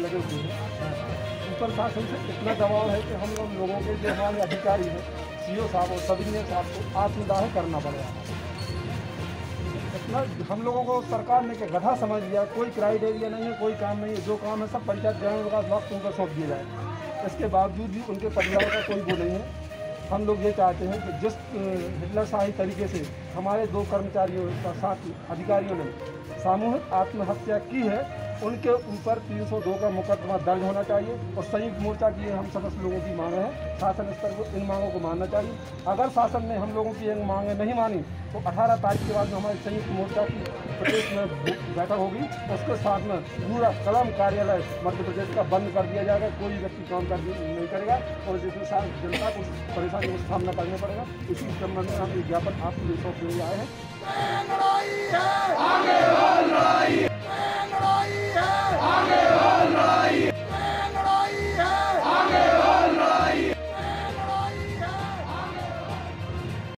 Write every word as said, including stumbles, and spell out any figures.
लगे हुए हैं। ऊपर शासन से इतना दबाव है कि हम लोग लोगों के जो हमारे अधिकारी हैं, सीओ साहब और सब इंजीनियर साहब को आत्मदाह करना पड़ रहा है। इतना हम लोगों को सरकार ने के गधा समझ लिया, कोई क्राइटेरिया नहीं है, कोई काम नहीं है, जो काम है सब पंचायत ग्रामीण विकास विभाग को उनको सौंप दिया जाए। इसके बावजूद भी उनके परिवार का कोई वो नहीं है। हम लोग ये चाहते हैं कि जिस हिटलरशाही तरीके से हमारे दो कर्मचारियों का साथ अधिकारियों ने सामूहिक आत्महत्या की है, उनके ऊपर तीन सौ दो का मुकदमा दर्ज होना चाहिए। और संयुक्त मोर्चा की हम समस्त लोगों की मांग है, शासन स्तर को इन मांगों को मानना चाहिए। अगर शासन ने हम लोगों की इन मांगें नहीं मानी तो अठारह तारीख के बाद में हमारे संयुक्त मोर्चा की प्रदेश में बैठक होगी। उसके साथ में पूरा कलम कार्यालय मध्य प्रदेश का बंद कर दिया जाएगा, कोई व्यक्ति काम कर नहीं करेगा और जिसमें सारी जनता को परेशानियों का सामना करना पड़ेगा। इसी संबंध में हम ज्ञापन आपको सौंपने आए हैं।